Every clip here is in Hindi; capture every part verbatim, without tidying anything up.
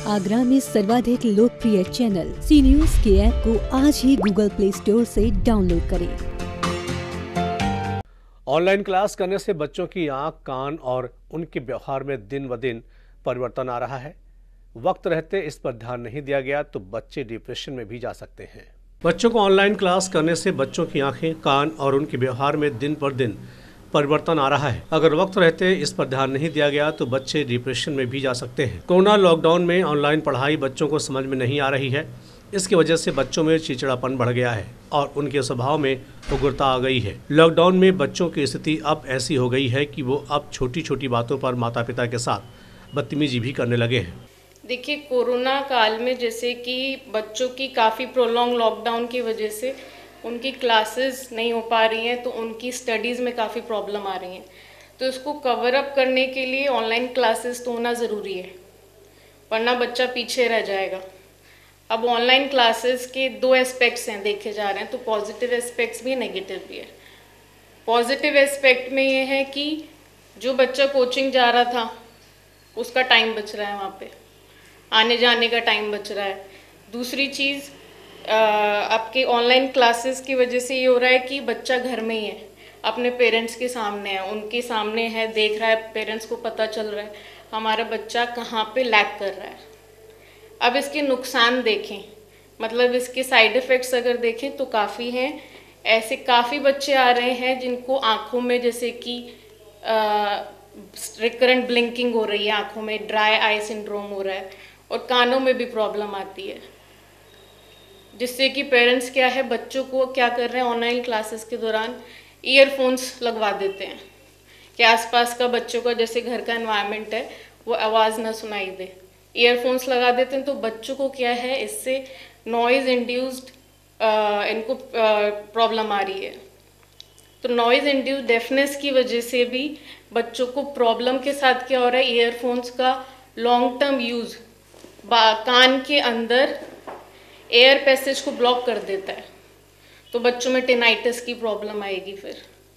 आगरा में सर्वाधिक लोकप्रिय चैनल सी न्यूज के ऐप को आज ही गूगल प्ले स्टोर से डाउनलोड करें। ऑनलाइन क्लास करने से बच्चों की आंख, कान और उनके व्यवहार में दिन ब दिन परिवर्तन आ रहा है। वक्त रहते इस पर ध्यान नहीं दिया गया तो बच्चे डिप्रेशन में भी जा सकते हैं। बच्चों को ऑनलाइन क्लास करने से बच्चों की आंखें, कान और उनके व्यवहार में दिन पर दिन परिवर्तन आ रहा है। अगर वक्त रहते इस पर ध्यान नहीं दिया गया तो बच्चे डिप्रेशन में भी जा सकते हैं। कोरोना लॉकडाउन में ऑनलाइन पढ़ाई बच्चों को समझ में नहीं आ रही है। इसकी वजह से बच्चों में चिड़चिड़ापन बढ़ गया है और उनके स्वभाव में उग्रता आ गई है। लॉकडाउन में बच्चों की स्थिति अब ऐसी हो गई है कि वो अब छोटी छोटी बातों पर माता पिता के साथ बदतमीजी भी करने लगे हैं। देखिए, कोरोना काल में जैसे कि बच्चों की काफ़ी प्रोलॉन्ग लॉकडाउन की वजह से उनकी क्लासेस नहीं हो पा रही हैं, तो उनकी स्टडीज़ में काफ़ी प्रॉब्लम आ रही हैं। तो इसको कवर अप करने के लिए ऑनलाइन क्लासेस तो होना ज़रूरी है, वरना बच्चा पीछे रह जाएगा। अब ऑनलाइन क्लासेस के दो एस्पेक्ट्स हैं देखे जा रहे हैं, तो पॉजिटिव एस्पेक्ट्स भी है, नेगेटिव भी है। पॉजिटिव एस्पेक्ट में ये है कि जो बच्चा कोचिंग जा रहा था उसका टाइम बच रहा है, वहाँ पे आने जाने का टाइम बच रहा है। दूसरी चीज़, आपके ऑनलाइन क्लासेस की वजह से ये हो रहा है कि बच्चा घर में ही है, अपने पेरेंट्स के सामने है, उनके सामने है, देख रहा है, पेरेंट्स को पता चल रहा है हमारा बच्चा कहाँ पे लैग कर रहा है। अब इसके नुकसान देखें, मतलब इसके साइड इफ़ेक्ट्स अगर देखें तो काफ़ी हैं। ऐसे काफ़ी बच्चे आ रहे हैं जिनको आँखों में जैसे कि रिकरेंट ब्लिंकिंग हो रही है, आँखों में ड्राई आई सिंड्रोम हो रहा है, और कानों में भी प्रॉब्लम आती है, जिससे कि पेरेंट्स क्या है, बच्चों को क्या कर रहे हैं, ऑनलाइन क्लासेस के दौरान ईयरफोन्स लगवा देते हैं कि आसपास का बच्चों का जैसे घर का एनवायरनमेंट है वो आवाज़ ना सुनाई दे। ईयरफोन्स लगा देते हैं तो बच्चों को क्या है, इससे नॉइज़ इंड्यूस्ड इनको प्रॉब्लम आ रही है। तो नॉइज़ इंड्यूस्ड डेफनेस की वजह से भी बच्चों को प्रॉब्लम के साथ क्या हो रहा है, ईयरफोन्स का लॉन्ग टर्म यूज़ कान के अंदर एयर पैसेज को ब्लॉक कर देता है, तो बच्चों में टिनाइटिस की प्रॉब्लम आएगी। फिर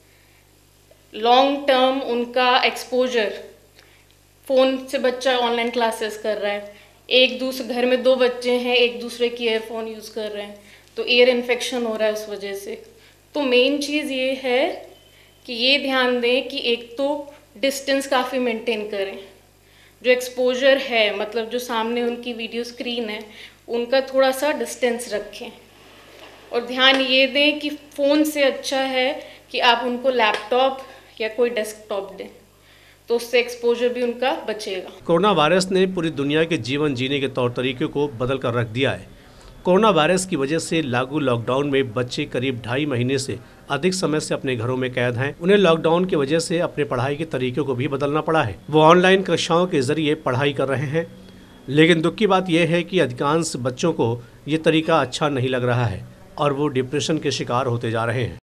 लॉन्ग टर्म उनका एक्सपोजर, फ़ोन से बच्चा ऑनलाइन क्लासेस कर रहा है, एक दूसरे घर में दो बच्चे हैं, एक दूसरे की ईयरफोन यूज़ कर रहे हैं, तो ईयर इन्फेक्शन हो रहा है उस वजह से। तो मेन चीज़ ये है कि ये ध्यान दें कि एक तो डिस्टेंस काफ़ी मेंटेन करें, जो एक्सपोजर है, मतलब जो सामने उनकी वीडियो स्क्रीन है उनका थोड़ा सा डिस्टेंस रखें, और ध्यान ये दें कि फ़ोन से अच्छा है कि आप उनको लैपटॉप या कोई डेस्कटॉप दें, तो उससे एक्सपोजर भी उनका बचेगा। कोरोना वायरस ने पूरी दुनिया के जीवन जीने के तौर तरीके को बदल कर रख दिया है। कोरोना वायरस की वजह से लागू लॉकडाउन में बच्चे करीब ढाई महीने से अधिक समय से अपने घरों में कैद हैं। उन्हें लॉकडाउन की वजह से अपने पढ़ाई के तरीकों को भी बदलना पड़ा है। वो ऑनलाइन कक्षाओं के जरिए पढ़ाई कर रहे हैं, लेकिन दुख की बात यह है कि अधिकांश बच्चों को ये तरीका अच्छा नहीं लग रहा है और वो डिप्रेशन के शिकार होते जा रहे हैं।